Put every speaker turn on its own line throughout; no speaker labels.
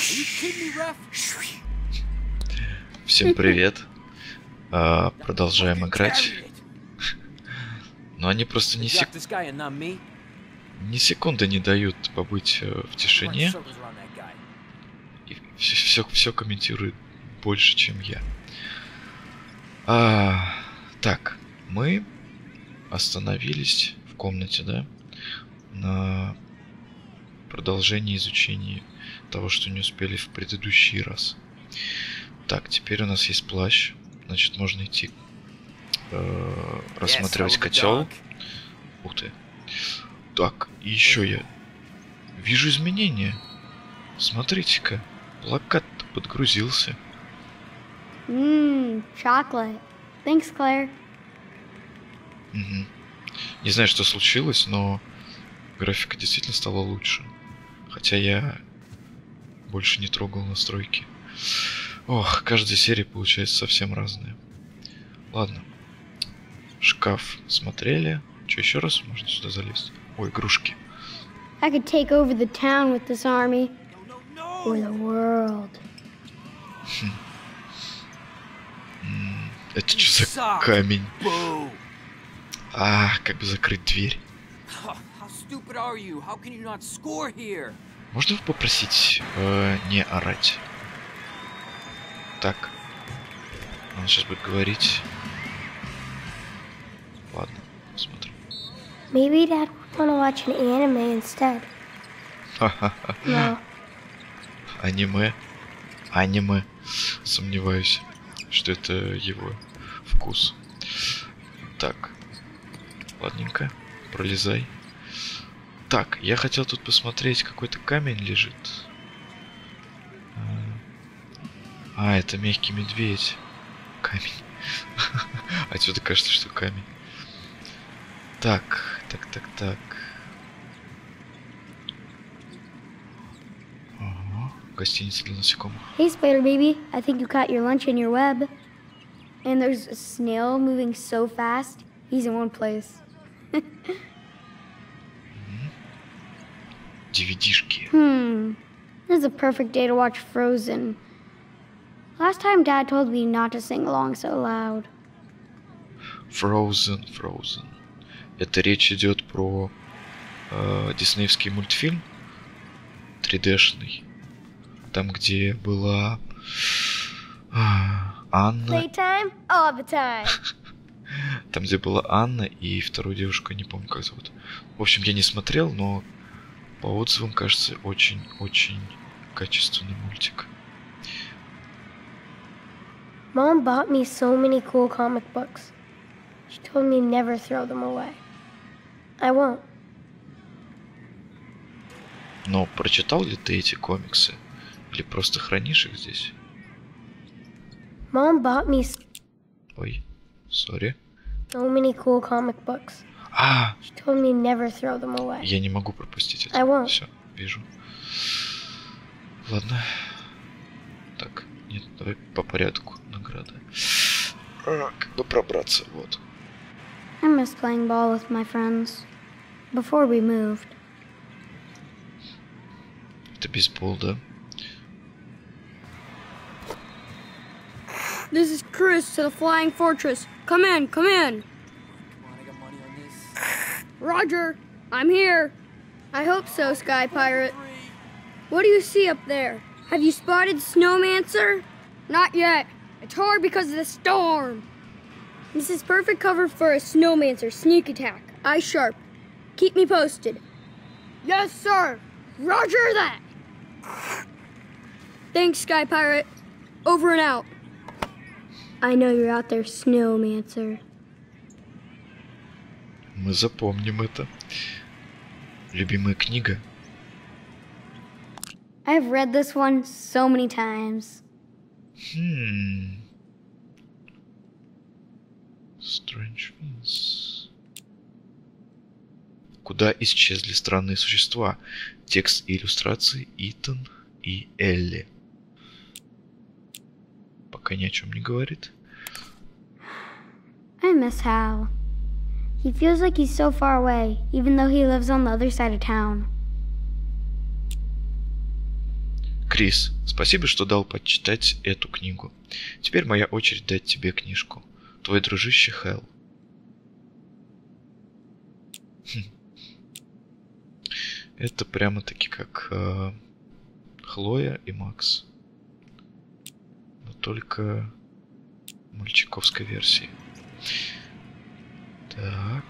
Всем привет. Продолжаем играть. Но они просто ни секунды не дают побыть в тишине. И все комментируют больше, чем я. Так, мы остановились в комнате, да? На продолжении изучения того, что не успели в предыдущий раз. Так, теперь у нас есть плащ. Значит, можно идти рассматривать котел. Ух ты. Так, и еще я вижу изменения. Смотрите-ка, плакат подгрузился.
Chocolate. Thanks, Claire.
Угу. Не знаю, что случилось, но графика действительно стала лучше. Хотя я больше не трогал настройки. Ох, каждая серия получается совсем разная. Ладно. Шкаф смотрели. Что, еще раз можно сюда залезть? Ой, игрушки.
I could take over the town with this army. Or the world.
Это что за камень? Как бы закрыть дверь. Можно попросить не орать? Так. Он сейчас будет говорить. Ладно, посмотрим.
Maybe Dad would want to watch an anime instead. No.
Аниме. Сомневаюсь, что это его вкус. Так. Ладненько. Пролезай. Так, я хотел тут посмотреть, какой-то камень лежит. Это мягкий медведь. Камень. Отсюда кажется, что камень. Так. Ага, гостиница для насекомых.
Hey, Spider Baby. I think you caught your lunch in your web. And there's a snail moving so fast. He's in one place.
DVD-шки.
This is a perfect day to watch Frozen. Last time Dad told me not to sing along so loud.
Frozen. Это речь идет про диснеевский мультфильм 3D-шный. Там, где была Анна.
Playtime all the time.
Там, где была Анна и вторую девушку, не помню, как зовут. В общем, я не смотрел, но по отзывам кажется очень качественный мультик.
Mom bought me so many cool comic books. She told me never throw them away. I won't.
Но прочитал ли ты эти комиксы? Или просто хранишь их здесь?
Mom bought me
Ой, сори.
so many cool comic books. She told me never throw them away.
Я не могу пропустить
I
это.
won't.
Все, вижу. Ладно. Так, нет, давай по порядку награды. Как бы пробраться, вот.
I miss playing ball with my friends. Before we moved.
Это бейсбол, да?
This is Chris to the Flying Fortress. Come in. Roger, I'm here. I hope so, Sky Pirate. What do you see up there? Have you spotted Snowmancer? Not yet. It's hard because of the storm. This is perfect cover for a Snowmancer sneak attack. Eye sharp. Keep me posted. Yes, sir. Roger that. Thanks, Sky Pirate. Over and out.
I know you're out there, Snowmancer.
Мы запомним это. Любимая книга.
I've read this one so many times.
Strange Things. Куда исчезли странные существа? Текст и иллюстрации Итан и Элли. Пока ни о чем не говорит.
I miss Hal. He feels like he's so far away, even though he lives on the other side of town.
Крис, спасибо, что дал почитать эту книгу. Теперь моя очередь дать тебе книжку. Твой дружище Хэл. Это прямо-таки как Хлоя и Макс. Но только в мальчиковской версии. Так.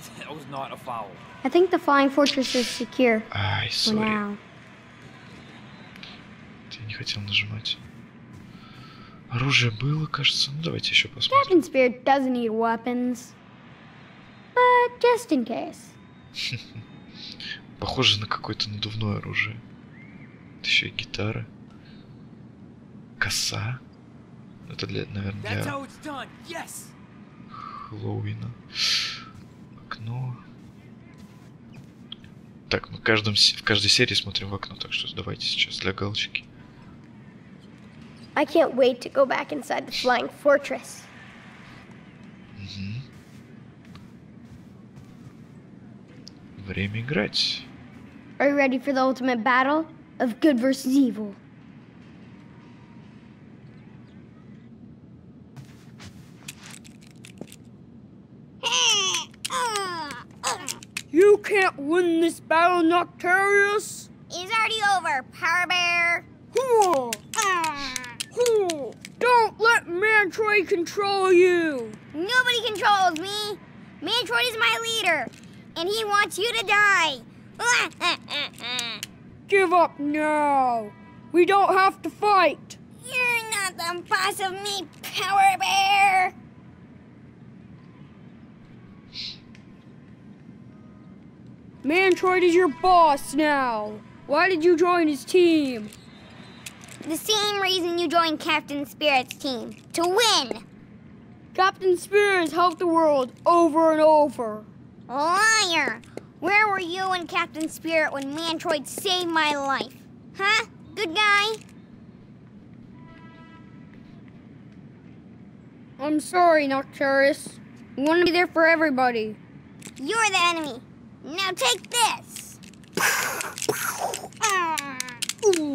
I think the flying fortress is secure
Ай,
for
сори.
now.
Я не хотел нажимать. Оружие было, кажется. Ну, давайте еще посмотрим.
Captain Spirit doesn't need weapons. But just in case.
Похоже на какое-то надувное оружие. Это еще и гитара. Коса. Это для, наверное, для Хэллоуина. Окно. Так, мы в каждой серии смотрим в окно, так что давайте сейчас для галочки.
I can't wait to go back inside the flying fortress.
Угу. Время играть.
Are you ready for the ultimate battle of good versus evil?
You can't win this battle, Noctarius!
It's already over, Power Bear.
Don't let Mantroid control you!
Nobody controls me. Mantroid is my leader, and he wants you to die.
Give up now! We don't have to fight!
You're not the boss of me, Power Bear.
Mantroid is your boss now! Why did you join his team?
The same reason you joined Captain Spirit's team, to win.
Captain Spirit has helped the world over and over.
Liar! Where were you and Captain Spirit when Mantroid saved my life? Huh? Good guy?
I'm sorry, Noctarius. I want to be there for everybody.
You're the enemy. Now take this.
Ooh.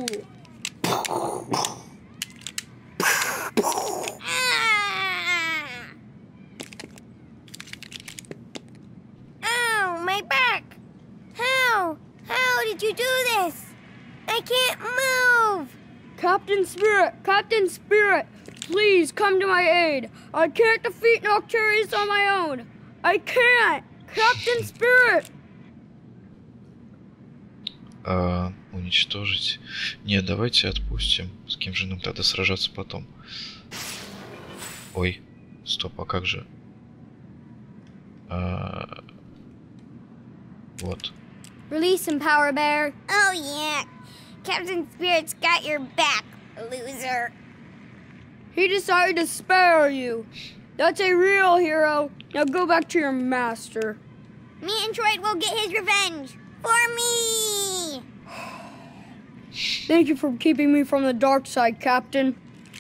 Ow, my back. How? How did you do this? I can't move.
Captain Spirit, please come to my aid. I can't defeat Noctarius on my own. I can't. Captain Spirit.
Уничтожить. Нет, давайте отпустим. С кем же нам тогда сражаться потом? Ой, стоп, а как же? Вот.
Release him, Power Bear.
Oh, yeah. Captain Spirit's got your back, loser.
He decided to spare you. That's a real hero. Now go back to your master.
Mantroid will get his revenge for me.
Thank you for keeping me from the dark side, Captain.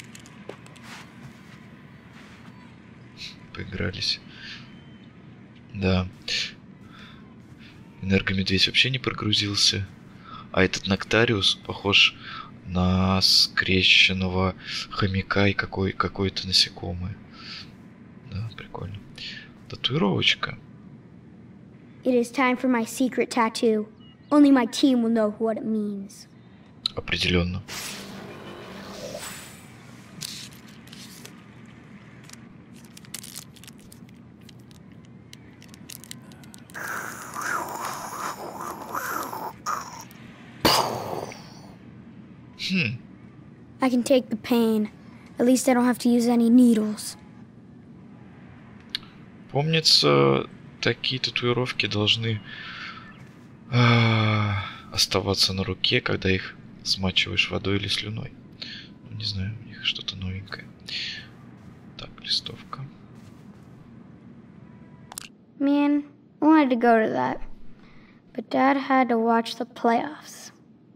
Поигрались. Да. Энергомедведь вообще не прогрузился. А этот Ноктариус похож на скрещенного хомяка и какое-то насекомое. Да, прикольно. Татуировочка.
It is time for my secret tattoo. Only my team will know what it means.
Определенно.
I can take the pain. At least I don't have to use any needles.
Помнится, такие татуировки должны оставаться на руке, когда их смачиваешь водой или слюной. Ну, не знаю, у них что-то новенькое. Так, листовка.
Man, I wanted to go to that. But Dad had to watch the playoffs.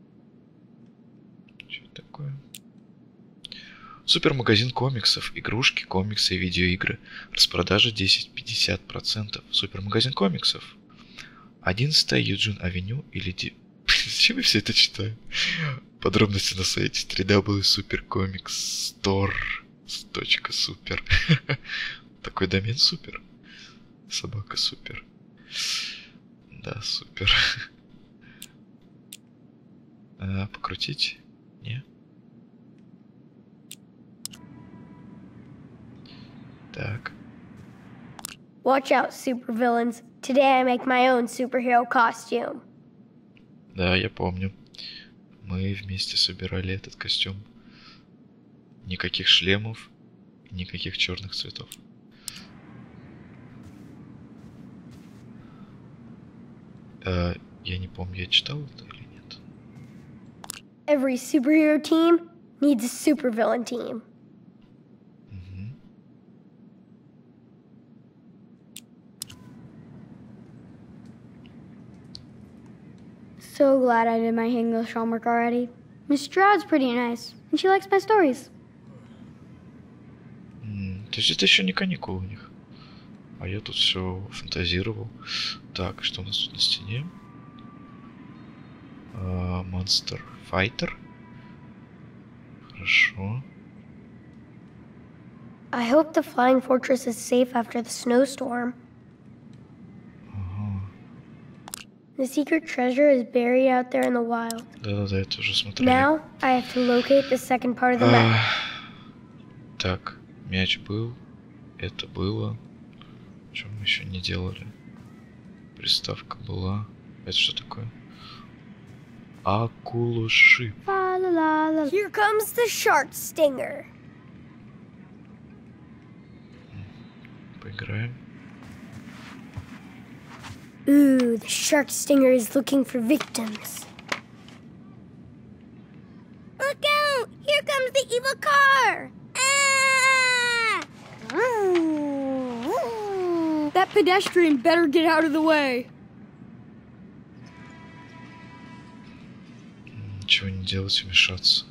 Что это такое? Супермагазин комиксов. Игрушки, комиксы и видеоигры. Распродажа 10-50%. Супермагазин комиксов. 11 Юджин Авеню или... Зачем я все это читаю? Подробности на сайте www.supercomicsstore.super. Такой домен супер. Собака супер. Да, супер. Покрутить? Не? Так.
Watch out, supervillains. Today I make my own superhero costume.
Да, я помню. Мы вместе собирали этот костюм. Никаких шлемов, никаких черных цветов. Я не помню, я читал это или нет.
Every superhero team needs a supervillain team.
Мгм.
So glad I did my English homework already. Miss Stroud's pretty nice, and she likes my stories.
То есть это еще не каникулы у них. А я тут все фантазировал. Так, что у нас тут на стене? Monster Fighter. Хорошо.
I hope the flying fortress is safe after the snowstorm.
Ага.
The secret treasure is buried out there in the wild.
Да-да-да, это уже смотрели.
Now I have to locate the second part of the map.
Так, мяч был. Это было. Что мы еще не делали? Приставка была. Это что такое? Акулушип.
Fa-la-la-la.
Here comes the shark stinger.
Поиграем.
Ooh, the shark stinger is looking for victims. Look out! Here comes the evil car! Ah!
That pedestrian better get out of the way.
Ничего не делать, вмешаться.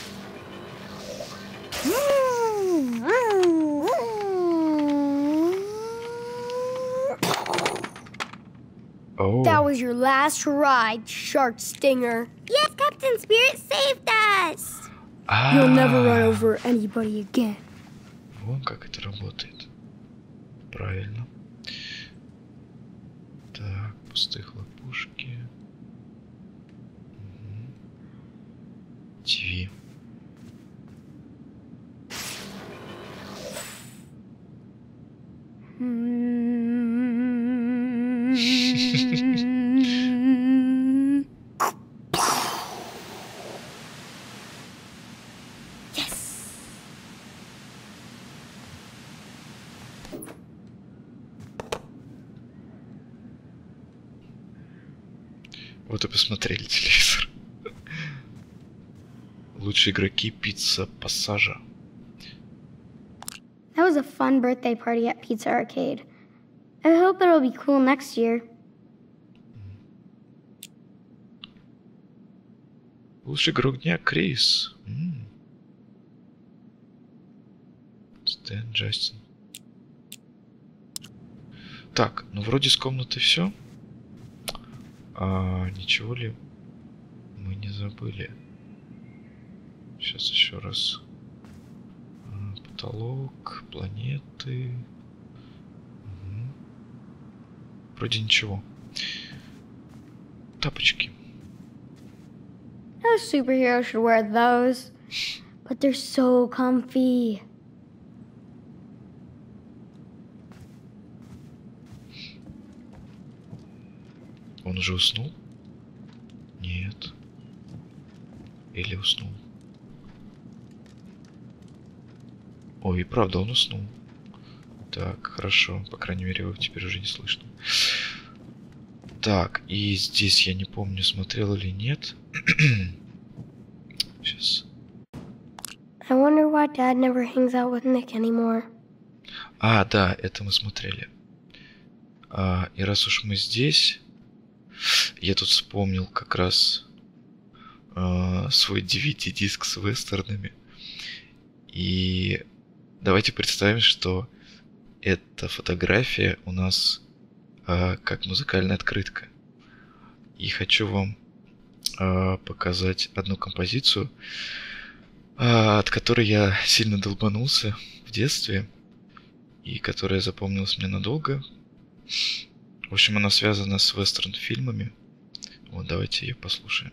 Оу.
That was your last ride, Shark Stinger. Yes, Captain Spirit saved us.
You'll never run over anybody again.
Вон как это работает. Правильно. Так, пустые хлопушки. ТВ.
Yes.
Вот и посмотрели телевизор. Лучшие игроки Пицца Пассажа.
That was a fun birthday party at Pizza Arcade. I hope it'll be cool next year.
Лучший игрок дня Крис. Стэн Джастин. Так, ну вроде с комнатой все. Ничего ли мы не забыли? Сейчас еще раз. Потолок, планеты. Вроде ничего. Тапочки.
No superhero should wear those, but they're so comfy.
Он уже уснул? Нет. Или уснул? Ой, и правда, он уснул. Так, хорошо. По крайней мере, его теперь уже не слышно. Так, и здесь я не помню, смотрел или нет. Сейчас.
I wonder why Dad never hangs out with Nick anymore.
Да, это мы смотрели. И раз уж мы здесь, я тут вспомнил как раз свой DVD-диск с вестернами. И давайте представим, что эта фотография у нас как музыкальная открытка. И хочу вам показать одну композицию, от которой я сильно долбанулся в детстве и которая запомнилась мне надолго. В общем, она связана с вестерн-фильмами. Вот, давайте ее послушаем.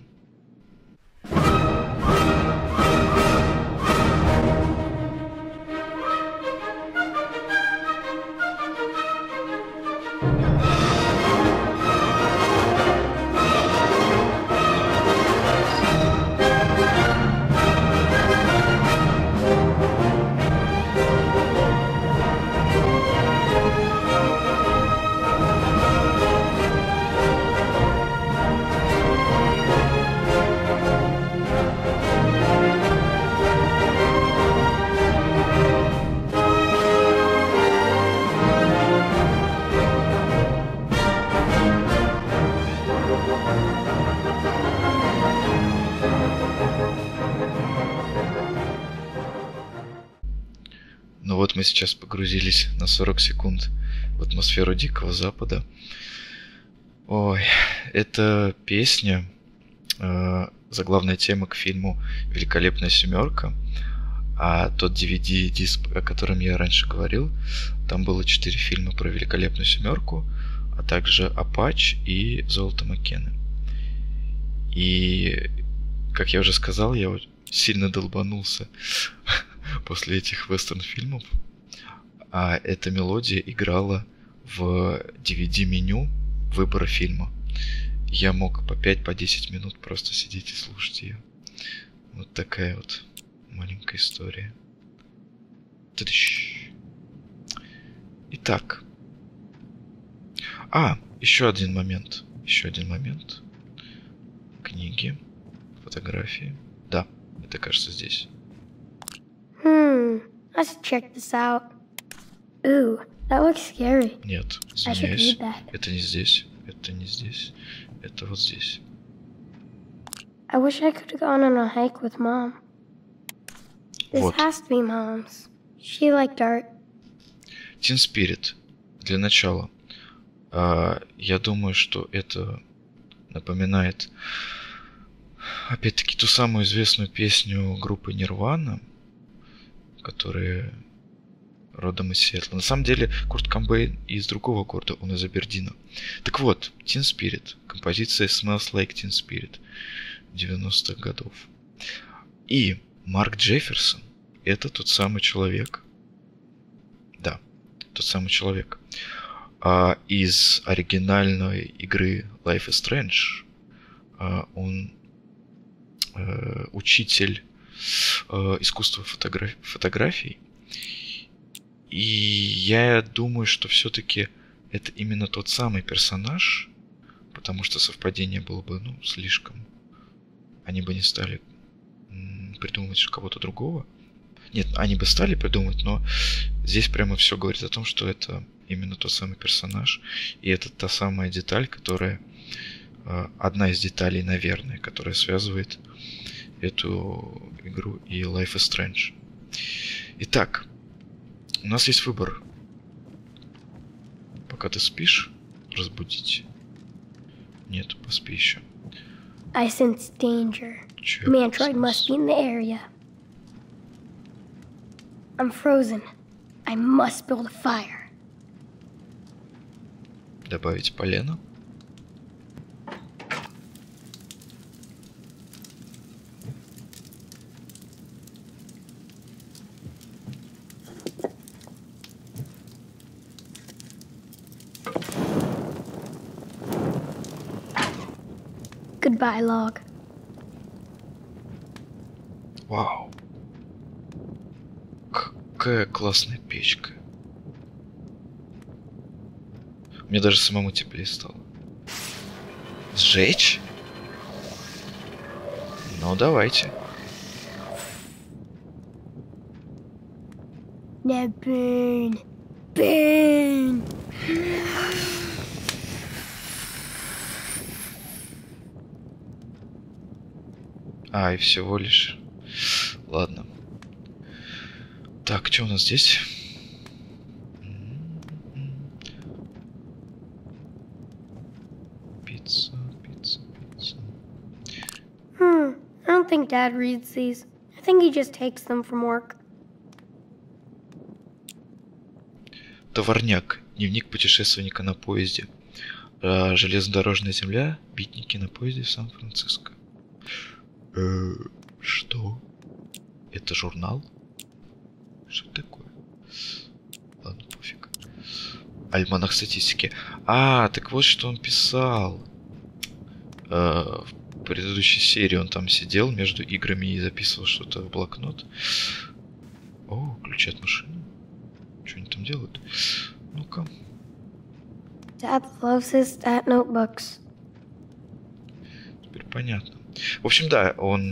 Ну вот мы сейчас погрузились на 40 секунд в атмосферу Дикого Запада. Ой, это песня, заглавная тема к фильму «Великолепная семерка». А тот DVD-диск, о котором я раньше говорил, там было 4 фильма про «Великолепную семерку», а также «Апач» и «Золото Маккены». И, как я уже сказал, я сильно долбанулся после этих вестерн-фильмов, а эта мелодия играла в DVD-меню выбора фильма. Я мог по 5-10 минут просто сидеть и слушать ее. Вот такая вот маленькая история. Та-дыщ. Итак. Еще один момент. Книги, фотографии. Да, это, кажется, здесь.
Let's check this out. Ooh, that looks scary.
Нет,
I should
извиняюсь.
read that.
Это не здесь. Это не здесь. Это вот здесь.
I wish I could have gone on a hike with Mom. This
Вот.
has to be Mom's. She liked art.
Teen Spirit. Для начала. Я думаю, что это напоминает опять-таки ту самую известную песню группы Nirvana, которая родом из Сиэтла. На самом деле, Курт Кобейн из другого города, он из Абердина. Так вот, Teen Spirit. Композиция Smells Like Teen Spirit 90-х годов. И Марк Джефферсон — это тот самый человек. Да, тот самый человек. Из оригинальной игры Life is Strange он учитель искусства фотографий. И я думаю, что все-таки это именно тот самый персонаж, потому что совпадение было бы, слишком. Они бы не стали придумывать кого-то другого. Нет, они бы стали придумывать, но здесь прямо все говорит о том, что это именно тот самый персонаж. И это та самая деталь, которая... Одна из деталей, наверное, которая связывает эту игру и Life is Strange. Итак, у нас есть выбор. Пока ты спишь, разбудить. Нет, поспи еще.
I sense danger.
Чё?
Mantroid must be in the area. I'm frozen. I must build a fire.
Добавить полено.
Goodbye, log.
Вау. Какая классная печка. Мне даже самому теплее стало. Сжечь? Ну, давайте.
Now burn. Burn!
И всего лишь. Ладно. Так, что у нас здесь? Пицца, пицца, пицца.
don't think Dad reads these. I think he just takes them from work.
Товарняк. Дневник путешественника на поезде. Железнодорожная земля. Битники на поезде в Сан-Франциско. Что? Это журнал? Что такое? Ладно, пофиг. Альманах статистики. Так вот что он писал. В предыдущей серии он там сидел между играми и записывал что-то в блокнот. О, ключи от машины. Что они там делают? Ну-ка.
Dad loves his stat notebooks.
Теперь понятно. В общем, да, он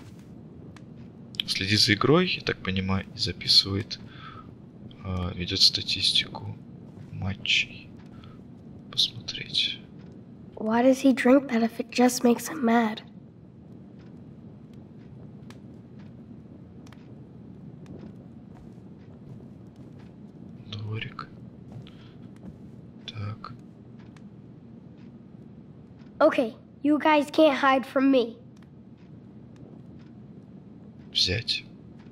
следит за игрой, я так понимаю, и записывает, ведет статистику матчей. Посмотреть.
Why does he drink that if it just makes him mad?
Дворик. Так.
Okay, you guys can't hide from me.
Взять.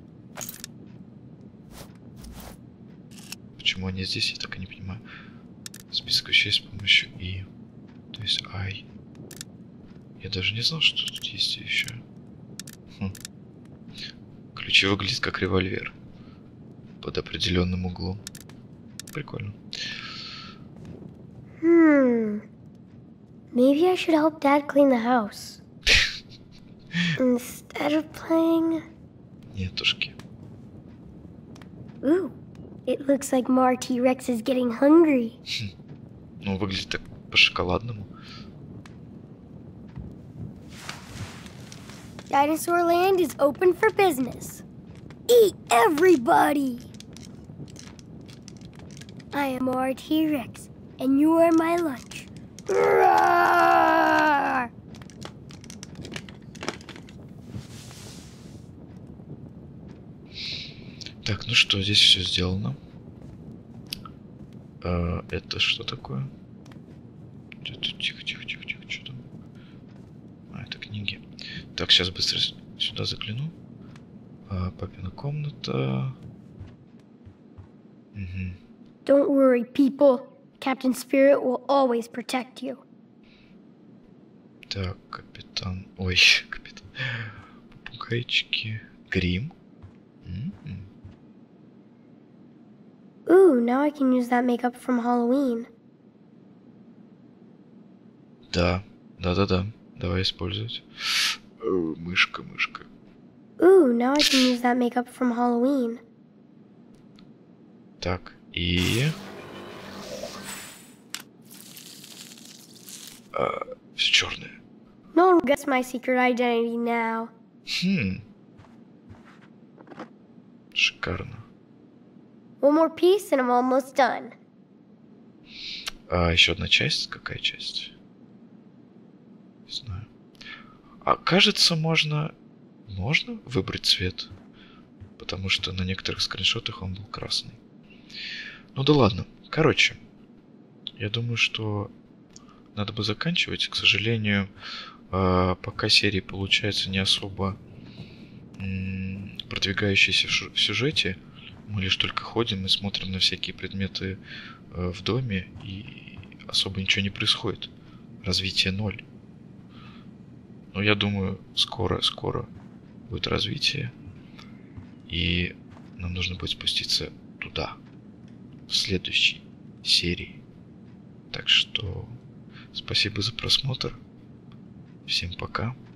Почему они здесь, я так и не понимаю. Список вещей с помощью И. То есть I. Я даже не знал, что тут есть еще. Ключи выглядят как револьвер. Под определенным углом. Прикольно.
Maybe I should help Dad clean the house. Instead of playing...
Нетушки.
Ooh, it looks like Marty Rex is getting hungry.
Ну, выглядит так по-шоколадному.
Dinosaur Land is open for business. Eat, everybody! I am our T-Rex, and you are my lunch. Roar!
Так, ну что, здесь все сделано. Это что такое? Тихо, что там? Это книги. Так, сейчас быстро сюда загляну. Папина комната. Угу.
Don't worry, people. Captain Spirit will always protect you.
Так, капитан... Ой, капитан... Попугайчики... Грим.
Ooh, now I can use that makeup from Halloween.
Да. Давай использовать. Мышка.
Ooh, now I can use that makeup from Halloween.
Так, и... все черное.
No one gets my secret identity now.
Шикарно.
One more piece and I'm almost done.
Еще одна часть? Какая часть? Не знаю. Кажется, можно выбрать цвет. Потому что на некоторых скриншотах он был красный. Ну да ладно. Короче, я думаю, что надо бы заканчивать. К сожалению, пока серии получается не особо продвигающиеся в сюжете. Мы лишь только ходим и смотрим на всякие предметы в доме, и особо ничего не происходит. Развитие 0. Но я думаю, скоро будет развитие. И нам нужно будет спуститься туда, в следующей серии. Так что спасибо за просмотр. Всем пока.